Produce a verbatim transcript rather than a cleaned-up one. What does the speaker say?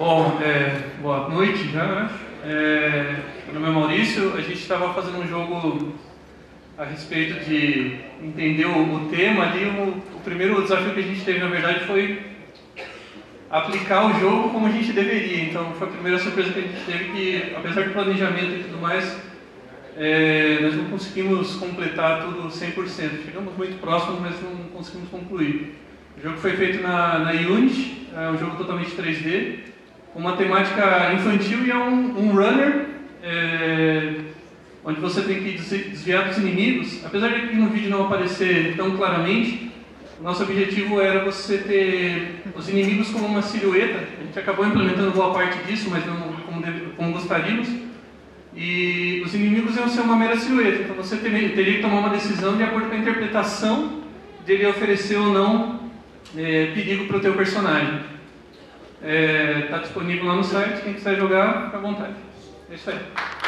Bom, é, boa noite já, eu acho. É, meu nome é Maurício, a gente estava fazendo um jogo a respeito de entender o, o tema ali. O, o primeiro desafio que a gente teve, na verdade, foi aplicar o jogo como a gente deveria. Então, foi a primeira surpresa que a gente teve, que apesar do planejamento e tudo mais, é, nós não conseguimos completar tudo cem por cento. Chegamos muito próximos, mas não conseguimos concluir. O jogo foi feito na, na Unity, é um jogo totalmente três D, com uma temática infantil e é um, um runner, é, onde você tem que desviar dos inimigos. Apesar de aqui no vídeo não aparecer tão claramente, o nosso objetivo era você ter os inimigos como uma silhueta. A gente acabou implementando boa parte disso, mas não como, deve, como gostaríamos. E os inimigos iam ser uma mera silhueta, então você teria, teria que tomar uma decisão de acordo com a interpretação dele oferecer ou não é, perigo para o teu personagem. Está é, disponível lá no site, quem quiser jogar, fica à vontade. É isso aí.